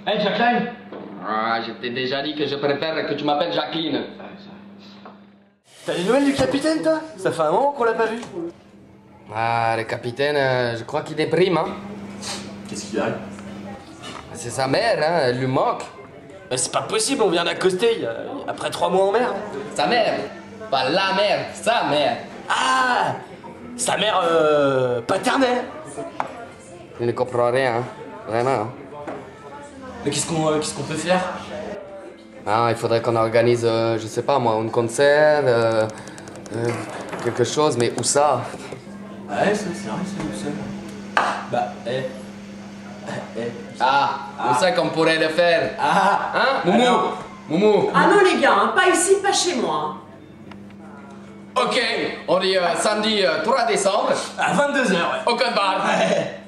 Hey, Jacqueline! Ah, je t'ai déjà dit que je préfère que tu m'appelles Jacqueline. T'as des nouvelles du capitaine, toi? Ça fait un moment qu'on l'a pas vu. Ah, le capitaine, je crois qu'il déprime, hein. Qu'est-ce qu'il arrive? C'est sa mère, hein, elle lui manque. Mais c'est pas possible, on vient d'accoster après 3 mois en mer. Sa mère, pas la mère, sa mère. Ah! Sa mère, paternelle. Je ne comprends rien, hein. Vraiment. Hein. Mais qu'est-ce qu'on peut faire? Ah, il faudrait qu'on organise, je sais pas moi, un concert, quelque chose, mais où ça? Ouais, c'est vrai, c'est seul. Bah, Où ça qu'on pourrait le faire? Hein, Moumou? Alors. Moumou? Ah non les gars, hein, pas ici, pas chez moi. Ok, on dit samedi 3 décembre, À 22h, ouais. au code barre. Ouais.